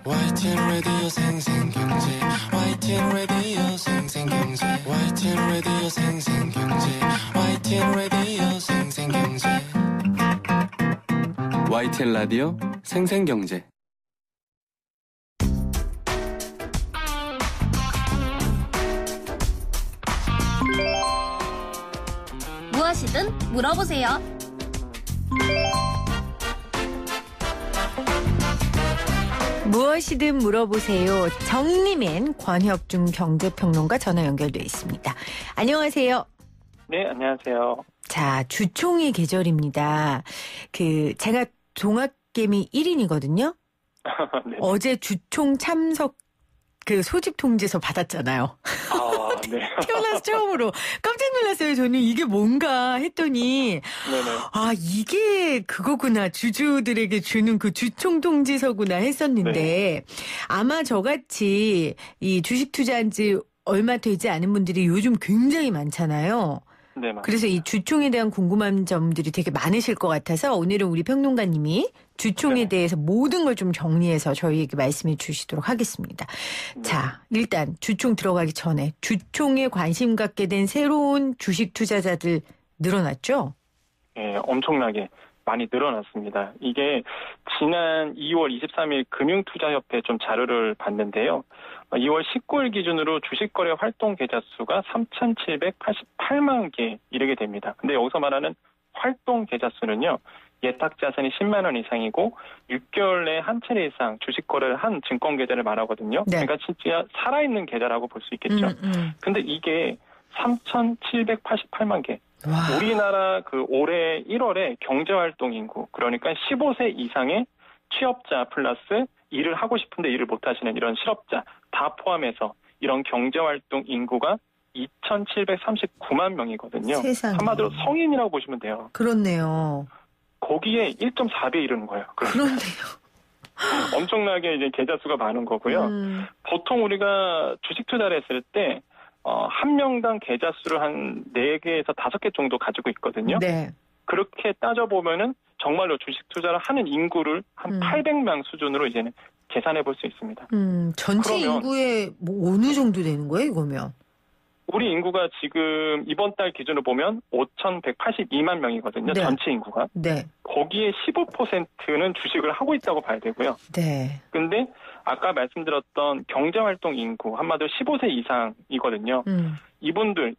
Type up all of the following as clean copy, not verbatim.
YTN 라디오 생생경제 YTN 라디오 생생경제 YTN 라디오 생생경제 YTN 라디오 생생경제 YTN 라디오 생생경제 무엇이든 물어보세요. 무엇이든 물어보세요. 정리맨 권혁중 경제평론가 전화 연결돼 있습니다. 안녕하세요. 네, 안녕하세요. 자, 주총의 계절입니다. 제가 종합개미 1인이거든요. 네. 어제 주총 참석 소집 통지서 받았잖아요. 아, 네. 태어나서 처음으로 깜짝 놀랐어요. 저는 이게 뭔가 했더니 네네. 아, 이게 그거구나. 주주들에게 주는 그 주총 통지서구나 했었는데 네. 아마 저같이 이 주식 투자한 지 얼마 되지 않은 분들이 요즘 굉장히 많잖아요. 네, 맞습니다. 그래서 이 주총에 대한 궁금한 점들이 되게 많으실 것 같아서 오늘은 우리 평론가님이 주총에 네. 대해서 모든 걸 좀 정리해서 저희에게 말씀해 주시도록 하겠습니다. 네. 자, 일단 주총 들어가기 전에 주총에 관심 갖게 된 새로운 주식 투자자들 늘어났죠? 네, 엄청나게 많이 늘어났습니다. 이게 지난 2월 23일 금융투자협회 좀 자료를 봤는데요. 2월 19일 기준으로 주식거래 활동 계좌 수가 3,788만 개 이르게 됩니다. 근데 여기서 말하는 활동 계좌 수는요. 예탁 자산이 10만 원 이상이고 6개월 내에 한 차례 이상 주식 거래를 한 증권 계좌를 말하거든요. 네. 그러니까 진짜 살아있는 계좌라고 볼 수 있겠죠. 근데 이게 3,788만 개. 와. 우리나라 올해 1월에 경제활동 인구, 그러니까 15세 이상의 취업자 플러스 일을 하고 싶은데 일을 못 하시는 이런 실업자 다 포함해서 이런 경제활동 인구가 2,739만 명이거든요. 세상에. 한마디로 성인이라고 보시면 돼요. 그렇네요. 거기에 1.4배 이르는 거예요. 그렇네요. 엄청나게 이제 계좌 수가 많은 거고요. 보통 우리가 주식 투자를 했을 때 한 명당 계좌 수를 한 4개에서 5개 정도 가지고 있거든요. 네. 그렇게 따져보면은 정말로 주식 투자를 하는 인구를 한 800명 수준으로 이제는 계산해 볼 수 있습니다. 전체 그러면 인구의 뭐 어느 정도 되는 거예요, 이거면? 우리 인구가 지금 이번 달 기준으로 보면 5,182만 명이거든요. 네. 전체 인구가. 네. 거기에 15%는 주식을 하고 있다고 봐야 되고요. 네. 근데 아까 말씀드렸던 경제활동 인구 한마디로 15세 이상이거든요. 이분들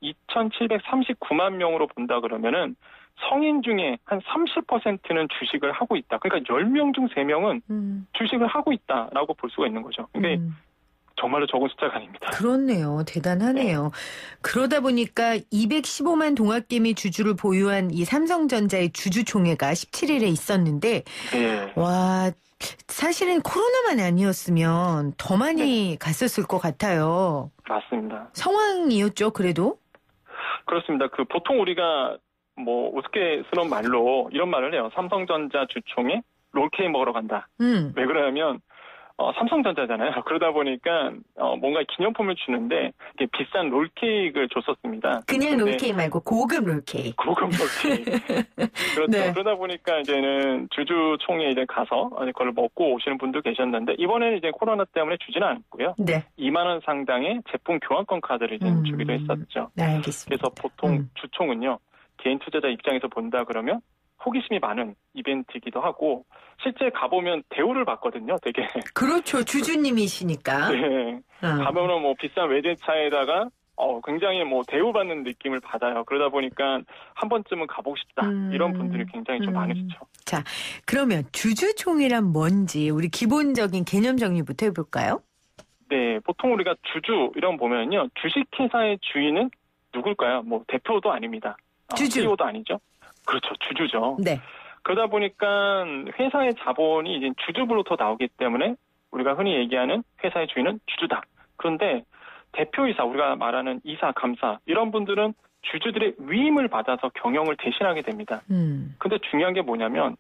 2,739만 명으로 본다 그러면은 성인 중에 한 30%는 주식을 하고 있다. 그러니까 10명 중 3명은 주식을 하고 있다라고 볼 수가 있는 거죠. 근데 정말로 적은 숫자가 아닙니다. 그렇네요. 대단하네요. 네. 그러다 보니까 215만 동학개미 주주를 보유한 이 삼성전자의 주주총회가 17일에 있었는데 네. 와, 사실은 코로나만 아니었으면 더 많이 네. 갔었을 것 같아요. 맞습니다. 상황이었죠, 그래도? 그렇습니다. 보통 우리가 우스갯스러운 말로 이런 말을 해요. 삼성전자 주총에 롤케이크 먹으러 간다. 왜 그러냐면 삼성전자잖아요. 그러다 보니까 뭔가 기념품을 주는데 이게 비싼 롤케이크를 줬었습니다. 그냥 롤케이크 말고 고급 롤케이크. 고급 롤케이크. 그렇죠. 네. 그러다 보니까 이제는 주주총회 이제 가서 그걸 먹고 오시는 분도 계셨는데 이번에는 이제 코로나 때문에 주지는 않았고요. 네. 2만 원 상당의 제품 교환권 카드를 이제 주기도 했었죠. 네, 알겠습니다. 그래서 보통 주총은요. 개인 투자자 입장에서 본다 그러면 호기심이 많은 이벤트이기도 하고 실제 가보면 대우를 받거든요. 되게. 그렇죠. 주주님이시니까. 네. 가면은 비싼 외제차에다가 굉장히 대우받는 느낌을 받아요. 그러다 보니까 한 번쯤은 가보고 싶다. 이런 분들이 굉장히 좀 많으시죠. 자, 그러면 주주총회란 뭔지 우리 기본적인 개념 정리부터 해볼까요? 네. 보통 우리가 주주 이런 거 보면요. 주식회사의 주인은 누굴까요? 대표도 아닙니다. 주주. CEO도 아니죠. 그렇죠. 주주죠. 네. 그러다 보니까 회사의 자본이 이제 주주부로부터 나오기 때문에 우리가 흔히 얘기하는 회사의 주인은 주주다. 그런데 대표이사, 우리가 말하는 이사, 감사 이런 분들은 주주들의 위임을 받아서 경영을 대신하게 됩니다. 근데 중요한 게 뭐냐면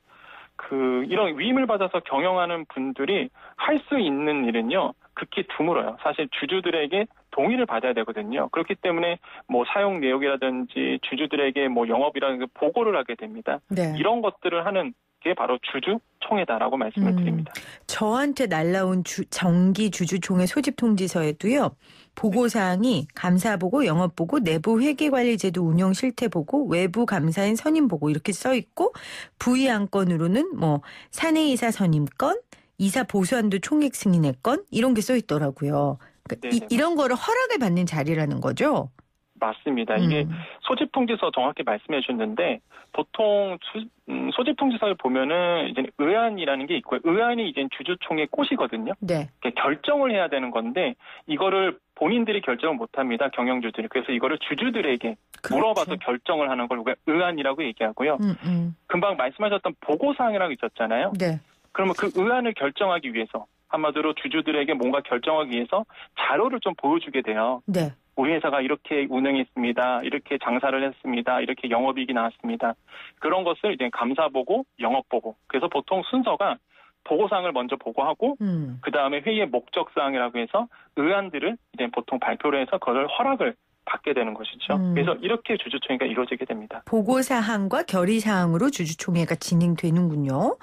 이런 위임을 받아서 경영하는 분들이 할 수 있는 일은요. 극히 드물어요. 사실 주주들에게 동의를 받아야 되거든요. 그렇기 때문에 사용 내역이라든지 주주들에게 영업이라든지 보고를 하게 됩니다. 네. 이런 것들을 하는 그게 바로 주주총회다라고 말씀을 드립니다. 저한테 날라온 정기 주주총회 소집 통지서에도요. 보고사항이 감사보고, 영업보고, 내부 회계관리제도 운영 실태보고, 외부 감사인 선임보고 이렇게 써 있고 부의 안건으로는 뭐 사내이사 선임건, 이사 보수한도 총액 승인의 건 이런 게 써 있더라고요. 그러니까 이런 거를 허락을 받는 자리라는 거죠? 맞습니다. 이게 소집 통지서 정확히 말씀해 주셨는데 보통 소집 통지서를 보면은 이제 의안이라는 게 있고요. 의안이 이제 주주총회 꽃이거든요. 네. 결정을 해야 되는 건데 이거를 본인들이 결정을 못 합니다. 경영주들이. 그래서 이거를 주주들에게 그렇죠. 물어봐서 결정을 하는 걸 우리가 의안이라고 얘기하고요. 금방 말씀하셨던 보고사항이라고 있었잖아요. 네. 그러면 그 의안을 결정하기 위해서 한마디로 주주들에게 뭔가 결정하기 위해서 자료를 좀 보여주게 돼요. 네. 우리 회사가 이렇게 운영했습니다. 이렇게 장사를 했습니다. 이렇게 영업이익이 나왔습니다. 그런 것을 이제 감사보고, 영업보고. 그래서 보통 순서가 보고사항을 먼저 보고하고, 그 다음에 회의의 목적사항이라고 해서 의안들을 이제 보통 발표를 해서 그걸 허락을 받게 되는 것이죠. 그래서 이렇게 주주총회가 이루어지게 됩니다. 보고사항과 결의사항으로 주주총회가 진행되는군요.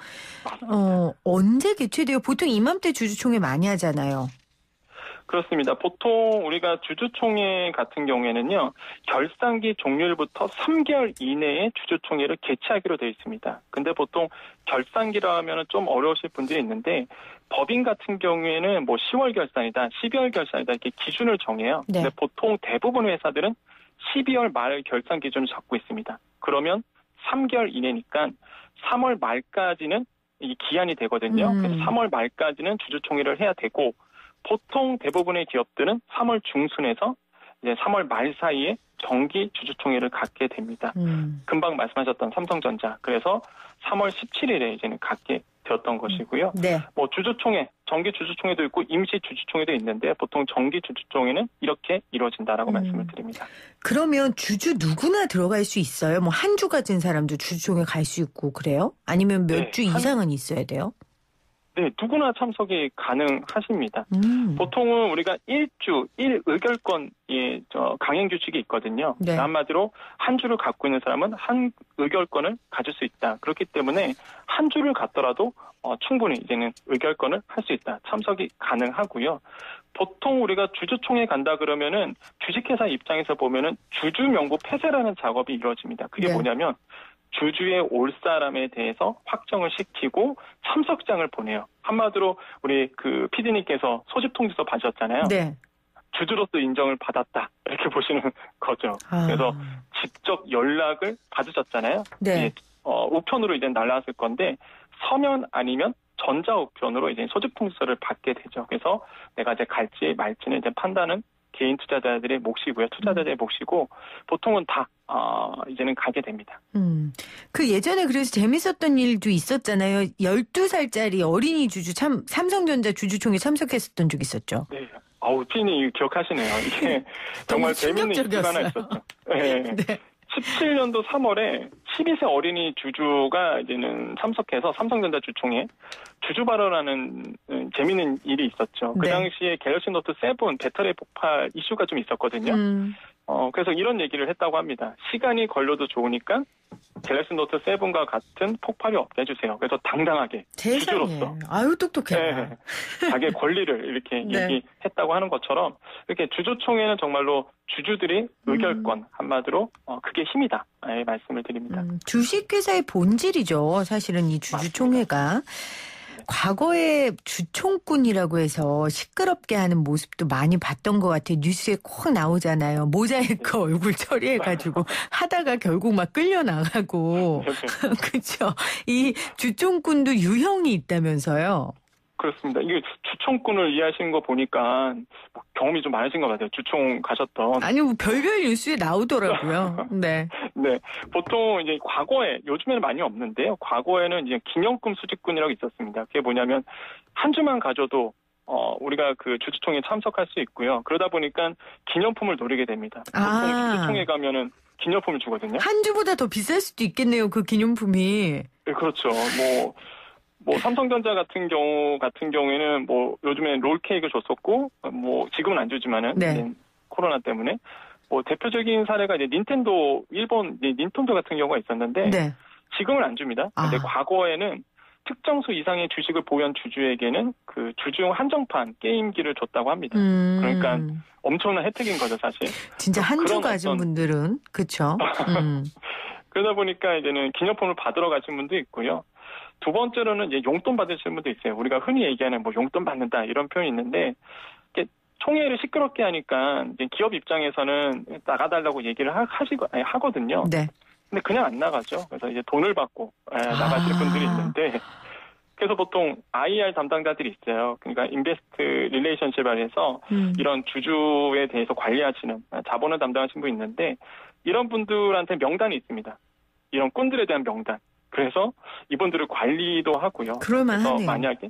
언제 개최돼요? 보통 이맘때 주주총회 많이 하잖아요. 그렇습니다. 보통 우리가 주주총회 같은 경우에는요. 결산기 종료일부터 3개월 이내에 주주총회를 개최하기로 되어 있습니다. 근데 보통 결산기라 하면 좀 어려우실 분들이 있는데 법인 같은 경우에는 뭐 10월 결산이다, 12월 결산이다 이렇게 기준을 정해요. 네. 근데 보통 대부분 회사들은 12월 말 결산 기준을 잡고 있습니다. 그러면 3개월 이내니까 3월 말까지는 이 기한이 되거든요. 그래서 3월 말까지는 주주총회를 해야 되고 보통 대부분의 기업들은 3월 중순에서 이제 3월 말 사이에 정기 주주총회를 갖게 됩니다. 금방 말씀하셨던 삼성전자. 그래서 3월 17일에 이제는 갖게 되었던 것이고요. 네. 뭐 주주총회, 정기 주주총회도 있고 임시 주주총회도 있는데 보통 정기 주주총회는 이렇게 이루어진다라고 말씀을 드립니다. 그러면 주주 누구나 들어갈 수 있어요? 뭐 한 주 가진 사람도 주주총회 갈 수 있고 그래요? 아니면 몇 주 이상은 있어야 돼요? 네, 누구나 참석이 가능하십니다. 보통은 우리가 1주 1의결권의 강행 규칙이 있거든요. 네. 한마디로 한 주를 갖고 있는 사람은 한 의결권을 가질 수 있다. 그렇기 때문에 한 주를 갖더라도 충분히 이제는 의결권을 할 수 있다. 참석이 가능하고요. 보통 우리가 주주총회 간다 그러면은 주식회사 입장에서 보면은 주주 명부 폐쇄라는 작업이 이루어집니다. 그게 네. 뭐냐면 주주에 올 사람에 대해서 확정을 시키고 참석장을 보내요. 한마디로 우리 그 PD님께서 소집 통지서 받으셨잖아요. 네. 주주로서 인정을 받았다. 이렇게 보시는 거죠. 그래서 직접 연락을 받으셨잖아요. 네. 우편으로 이제 날라왔을 건데 서면 아니면 전자우편으로 이제 소집 통지서를 받게 되죠. 그래서 내가 이제 갈지 말지는 이제 판단은 개인 투자자들의 몫이고요. 투자자들의 몫이고 보통은 다 이제는 가게 됩니다. 그 예전에 그래서 재밌었던 일도 있었잖아요. 12살짜리 어린이 주주 삼성전자 주주총회 참석했었던 적 있었죠. 네. 피디님 기억하시네요. 이게 정말 재밌는 이슈가 하나 있었죠. 네. 네. 17년도 3월에 12세 어린이 주주가 이제는 참석해서 삼성전자 주총회 주주 발언하는 재밌는 일이 있었죠. 그 네. 당시에 갤럭시 노트 7 배터리 폭발 이슈가 좀 있었거든요. 그래서 이런 얘기를 했다고 합니다. 시간이 걸려도 좋으니까 갤럭시 노트 7과 같은 폭발이 없게 해주세요. 그래서 당당하게 세상에. 주주로서 아유 똑똑해. 네, 자기의 권리를 이렇게 네. 얘기했다고 하는 것처럼 이렇게 주주총회는 정말로 주주들이 의결권 한마디로 그게 힘이다 말씀을 드립니다. 주식회사의 본질이죠. 사실은 이 주주총회가. 과거에 주총꾼이라고 해서 시끄럽게 하는 모습도 많이 봤던 것 같아요. 뉴스에 꼭 나오잖아요. 모자이크 얼굴 처리해가지고 하다가 결국 막 끌려나가고. 그렇죠. 이 주총꾼도 유형이 있다면서요. 그렇습니다. 이게 주총꾼을 이해하시는 거 보니까 경험이 좀 많으신 것 같아요. 주총 가셨던. 아니, 뭐 별별 뉴스에 나오더라고요. 네. 네. 보통 이제 과거에, 요즘에는 많이 없는데요. 과거에는 이제 기념품 수집꾼이라고 있었습니다. 그게 뭐냐면 한 주만 가져도 우리가 그 주주총회에 참석할 수 있고요. 그러다 보니까 기념품을 노리게 됩니다. 보통 주주총회 가면은 기념품을 주거든요. 한 주보다 더 비쌀 수도 있겠네요. 그 기념품이. 네, 그렇죠. 뭐 삼성전자 같은 경우에는 뭐 요즘에 롤 케이크를 줬었고 뭐 지금은 안 주지만은 네. 코로나 때문에 뭐 대표적인 사례가 이제 일본 닌텐도 같은 경우가 있었는데 네. 지금은 안 줍니다. 근데 과거에는 특정 수 이상의 주식을 보유한 주주에게는 그 주중 한정판 게임기를 줬다고 합니다. 그러니까 엄청난 혜택인 거죠, 사실. 진짜 한 주 가진 어떤... 분들은 그렇죠. 그러다 보니까 이제는 기념품을 받으러 가신 분도 있고요. 두 번째로는 이제 용돈 받으시는 분도 있어요. 우리가 흔히 얘기하는 뭐 용돈 받는다 이런 표현이 있는데 총회를 시끄럽게 하니까 이제 기업 입장에서는 나가달라고 얘기를 하거든요. 네. 근데 그냥 안 나가죠. 그래서 이제 돈을 받고 나가실 분들이 있는데 그래서 보통 IR 담당자들이 있어요. 그러니까 인베스트 릴레이션십 안에서 이런 주주에 대해서 관리하시는 자본을 담당하시는 분이 있는데 이런 분들한테 명단이 있습니다. 이런 꾼들에 대한 명단. 그래서 이분들을 관리도 하고요. 그럴만하네요. 그래서 만약에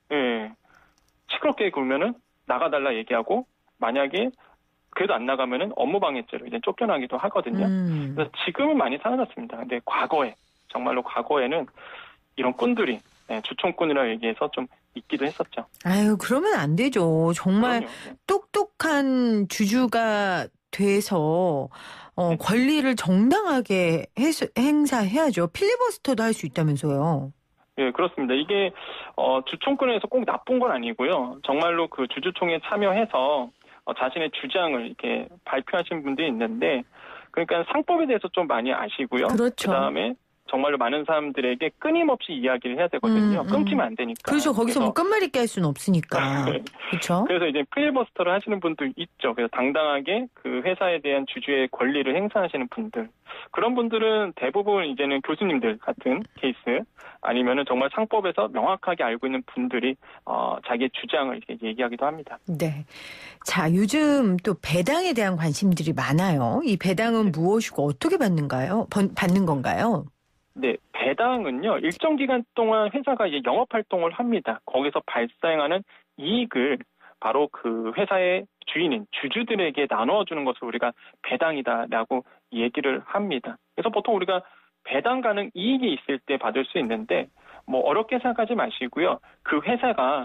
시끄럽게 굴면은 나가달라 얘기하고 만약에 그래도 안 나가면은 업무방해죄로 이제 쫓겨나기도 하거든요. 그래서 지금은 많이 사라졌습니다. 근데 과거에 정말로 과거에는 이런 꾼들이 주총꾼이라고 얘기해서 좀 있기도 했었죠. 아유 그러면 안 되죠. 정말 그럼요. 똑똑한 주주가 돼서 권리를 정당하게 행사해야죠. 필리버스터도 할 수 있다면서요. 네, 그렇습니다. 이게 주총권에서 꼭 나쁜 건 아니고요. 정말로 그 주주총회에 참여해서 자신의 주장을 이렇게 발표하신 분들이 있는데, 그러니까 상법에 대해서 좀 많이 아시고요. 그렇죠. 그다음에 정말로 많은 사람들에게 끊임없이 이야기를 해야 되거든요. 끊기면 안 되니까. 그렇죠. 거기서 뭐 끝말잇기 할 수는 없으니까. 그렇죠. 그래서 이제 필리버스터를 하시는 분도 있죠. 그래서 당당하게 그 회사에 대한 주주의 권리를 행사하시는 분들. 그런 분들은 대부분 이제는 교수님들 같은 케이스 아니면은 정말 상법에서 명확하게 알고 있는 분들이 자기의 주장을 이렇게 얘기하기도 합니다. 네. 자, 요즘 또 배당에 대한 관심들이 많아요. 이 배당은 무엇이고 어떻게 받는 건가요? 네, 배당은요, 일정 기간 동안 회사가 이제 영업 활동을 합니다. 거기서 발생하는 이익을 바로 그 회사의 주인인 주주들에게 나눠주는 것을 우리가 배당이다라고 얘기를 합니다. 그래서 보통 우리가 배당 가능 이익이 있을 때 받을 수 있는데, 뭐 어렵게 생각하지 마시고요. 그 회사가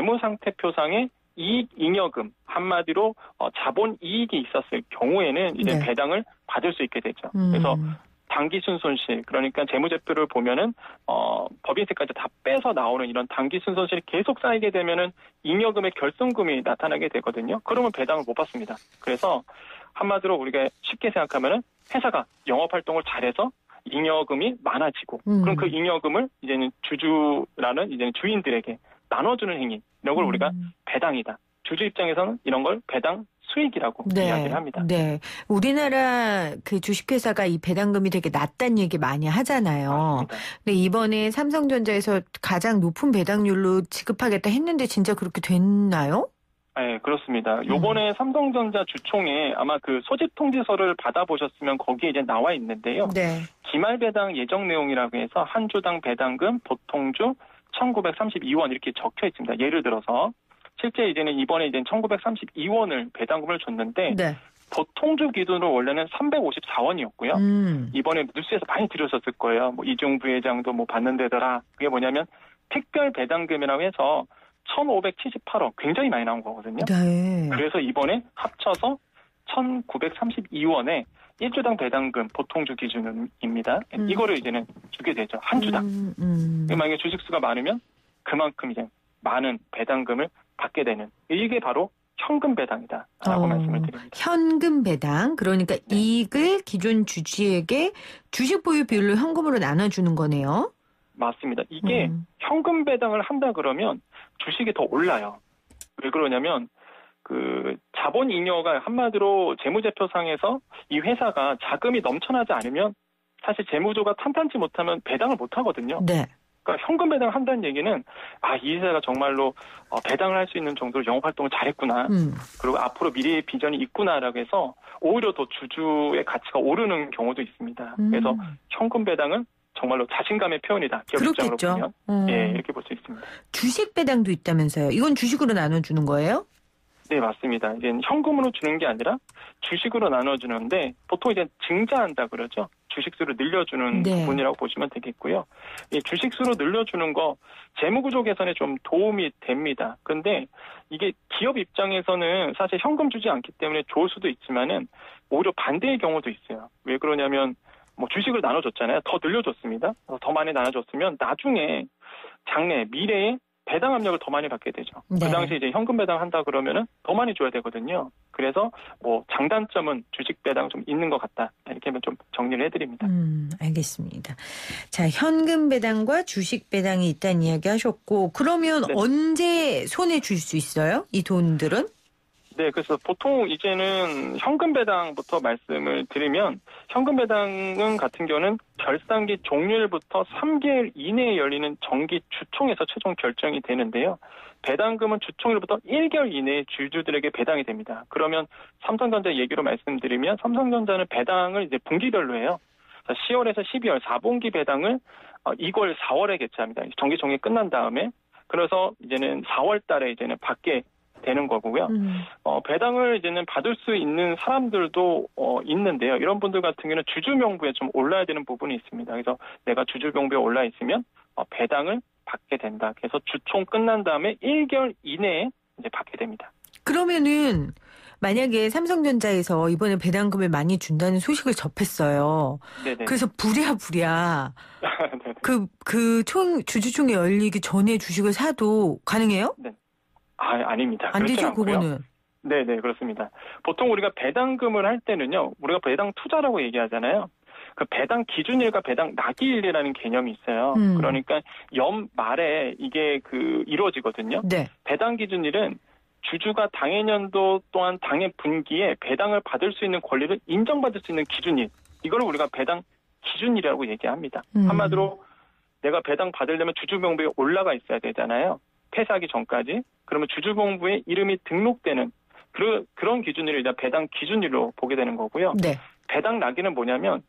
재무상태표상에 이익 잉여금, 한마디로 자본 이익이 있었을 경우에는 이제 네. 배당을 받을 수 있게 되죠. 그래서 당기순 손실, 그러니까 재무제표를 보면은 법인세까지 다 빼서 나오는 이런 당기순 손실이 계속 쌓이게 되면은 잉여금의 결손금이 나타나게 되거든요. 그러면 배당을 못 받습니다. 그래서 한마디로 우리가 쉽게 생각하면은 회사가 영업 활동을 잘해서 잉여금이 많아지고, 그럼 그 잉여금을 이제는 주주라는 이제는 주인들에게 나눠주는 행위, 이런 걸 우리가 배당이다. 주주 입장에서는 이런 걸 배당 수익이라고 이야기를 합니다. 네. 우리나라 그 주식회사가 이 배당금이 되게 낮다는 얘기 많이 하잖아요. 맞습니다. 근데 이번에 삼성전자에서 가장 높은 배당률로 지급하겠다 했는데 진짜 그렇게 됐나요? 네, 그렇습니다. 요번에 삼성전자 주총에 아마 그 소집 통지서를 받아보셨으면 거기에 이제 나와 있는데요. 네. 기말 배당 예정 내용이라고 해서 한 주당 배당금 보통주 1,932원 이렇게 적혀 있습니다. 예를 들어서 실제 이번에 1,932원을 배당금을 줬는데 네. 보통주 기준으로 원래는 354원이었고요. 이번에 뉴스에서 많이 들으셨을 거예요. 뭐 이중 부회장도 뭐 받는 데더라. 그게 뭐냐면 특별 배당금이라고 해서 1,578원 굉장히 많이 나온 거거든요. 네. 그래서 이번에 합쳐서 1,932원에 1주당 배당금 보통주 기준입니다. 이거를 이제는 주게 되죠. 한 주당. 만약에 주식수가 많으면 그만큼 이제 많은 배당금을 받게 되는, 이게 바로 현금 배당이다라고 말씀을 드립니다. 현금 배당, 그러니까 네. 이익을 기존 주주에게 주식 보유 비율로 현금으로 나눠주는 거네요. 맞습니다. 이게 현금 배당을 한다 그러면 주식이 더 올라요. 왜 그러냐면 그 자본 잉여가 한마디로 재무제표상에서 이 회사가 자금이 넘쳐나지 않으면 사실 재무조가 탄탄치 못하면 배당을 못 하거든요. 네. 그러니까 현금 배당을 한다는 얘기는 이 회사가 정말로 배당을 할 수 있는 정도로 영업 활동을 잘했구나. 그리고 앞으로 미래의 비전이 있구나라고 해서 오히려 더 주주의 가치가 오르는 경우도 있습니다. 그래서 현금 배당은 정말로 자신감의 표현이다. 기업 그렇겠죠. 입장으로 보면. 예, 이렇게 볼 수 있습니다. 주식 배당도 있다면서요. 이건 주식으로 나눠주는 거예요? 네, 맞습니다. 이제 현금으로 주는 게 아니라 주식으로 나눠주는데 보통 이제 증자한다 그러죠. 주식수를 늘려주는 네. 부분이라고 보시면 되겠고요. 이 주식수로 늘려주는 거 재무구조 개선에 좀 도움이 됩니다. 근데 이게 기업 입장에서는 사실 현금 주지 않기 때문에 좋을 수도 있지만은 오히려 반대의 경우도 있어요. 왜 그러냐면 뭐 주식을 나눠줬잖아요. 더 늘려줬습니다. 더 많이 나눠줬으면 나중에 장래 미래에 배당 압력을 더 많이 받게 되죠. 네. 그 당시 이제 현금 배당 한다 그러면은 더 많이 줘야 되거든요. 그래서 뭐 장단점은 주식 배당 좀 있는 것 같다. 이렇게 하면 좀 정리를 해드립니다. 알겠습니다. 자, 현금 배당과 주식 배당이 있다는 이야기 하셨고, 그러면 네. 언제 손에 줄 수 있어요? 이 돈들은? 네, 그래서 보통 이제는 현금 배당부터 말씀을 드리면 현금 배당은 같은 경우는 결산기 종료일부터 3개월 이내에 열리는 정기 주총에서 최종 결정이 되는데요. 배당금은 주총일부터 1개월 이내에 주주들에게 배당이 됩니다. 그러면 삼성전자 얘기로 말씀드리면 삼성전자는 배당을 이제 분기별로 해요. 10월에서 12월 4분기 배당을 2월, 4월에 개최합니다. 정기총회 끝난 다음에 그래서 이제는 4월 달에 이제는 받게 되는 거고요. 배당을 이제는 받을 수 있는 사람들도 있는데요. 이런 분들 같은 경우는 주주 명부에 좀 올라야 되는 부분이 있습니다. 그래서 내가 주주 명부에 올라 있으면 배당을 받게 된다. 그래서 주총 끝난 다음에 1개월 이내에 이제 받게 됩니다. 그러면은 만약에 삼성전자에서 이번에 배당금을 많이 준다는 소식을 접했어요. 네네. 그래서 부랴부랴 주주총회 열리기 전에 주식을 사도 가능해요? 아닙니다. 안 되죠, 않고요. 그거는. 네네, 그렇습니다. 보통 우리가 배당금을 할 때는요, 우리가 배당 투자라고 얘기하잖아요. 그 배당 기준일과 배당 낙이일이라는 개념이 있어요. 그러니까 연말에 이게 이루어지거든요. 네. 배당 기준일은 주주가 당해년도 또한 당해 분기에 배당을 받을 수 있는 권리를 인정받을 수 있는 기준일. 이걸 우리가 배당 기준일이라고 얘기합니다. 한마디로 내가 배당 받으려면 주주 명부에 올라가 있어야 되잖아요. 폐사하기 전까지. 그러면 주주 명부에 이름이 등록되는 그런 기준일을 일단 배당 기준일로 보게 되는 거고요. 네. 배당 낙일은 뭐냐면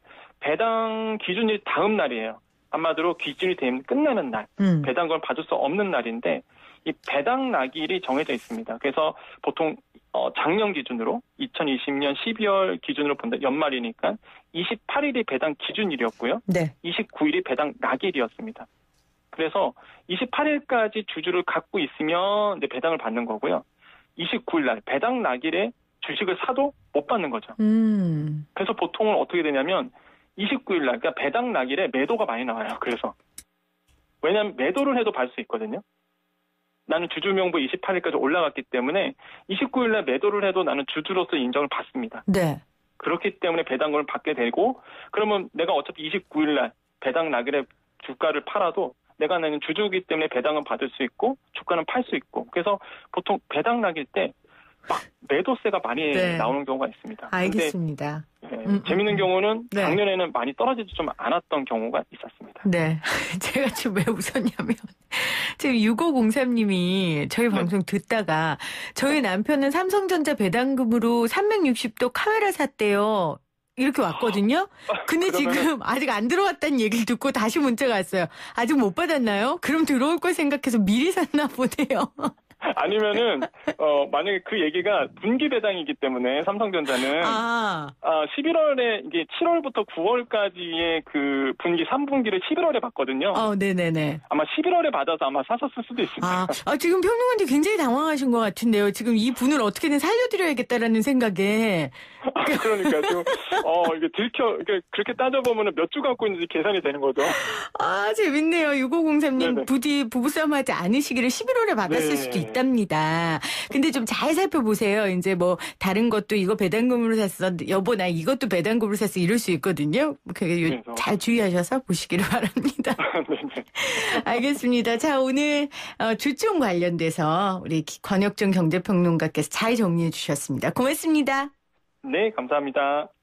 배당 기준일 다음 날이에요. 한마디로 기준이 되면 끝나는 날. 배당금을 받을 수 없는 날인데 이 배당 낙일이 정해져 있습니다. 그래서 보통 작년 기준으로 2020년 12월 기준으로 본다 연말이니까 28일이 배당 기준일이었고요. 네. 29일이 배당 낙일이었습니다. 그래서 28일까지 주주를 갖고 있으면 이제 배당을 받는 거고요. 29일 날 배당 낙일에 주식을 사도 못 받는 거죠. 그래서 보통은 어떻게 되냐면 29일 날 그러니까 배당 낙일에 매도가 많이 나와요. 그래서 왜냐하면 매도를 해도 받을 수 있거든요. 나는 주주 명부 28일까지 올라갔기 때문에 29일 날 매도를 해도 나는 주주로서 인정을 받습니다. 네. 그렇기 때문에 배당금을 받게 되고 그러면 내가 어차피 29일 날 배당 낙일에 주가를 팔아도 내가 나는 주주이기 때문에 배당은 받을 수 있고 주가는 팔 수 있고 그래서 보통 배당 낙일 때 막 매도세가 많이 네. 나오는 경우가 있습니다. 알겠습니다. 근데 재밌는 경우는 네. 작년에는 많이 떨어지지 좀 않았던 경우가 있었습니다. 네. 제가 지금 왜 웃었냐면 지금 6503님이 저희 방송 듣다가 저희 남편은 삼성전자 배당금으로 360도 카메라 샀대요. 이렇게 왔거든요. 근데 지금 아직 안 들어왔다는 얘기를 듣고 다시 문자가 왔어요. 아직 못 받았나요? 그럼 들어올 걸 생각해서 미리 샀나 보네요. 아니면은 만약에 그 얘기가 분기 배당이기 때문에 삼성전자는 11월에 이게 7월부터 9월까지의 그 분기 3분기를 11월에 받거든요. 네네네. 아마 11월에 받아서 아마 사셨을 수도 있습니다. 지금 평론가님 굉장히 당황하신 것 같은데요. 지금 이 분을 어떻게든 살려드려야겠다라는 생각에. 그러니까 지금 이게 그렇게 따져보면 몇 주 갖고 있는지 계산이 되는 거죠. 재밌네요. 6503님 네네. 부디 부부싸움 하지 않으시기를 11월에 받았을 네. 수도 있답니다. 근데 좀 잘 살펴보세요. 이제 뭐 다른 것도 이거 배당금으로 샀어. 여보 나 이것도 배당금으로 샀어. 이럴 수 있거든요. 그게 잘 주의하셔서 보시기를 바랍니다. 네네. 알겠습니다. 자, 오늘 주총 관련돼서 우리 권혁정 경제평론가께서 잘 정리해 주셨습니다. 고맙습니다. 네, 감사합니다.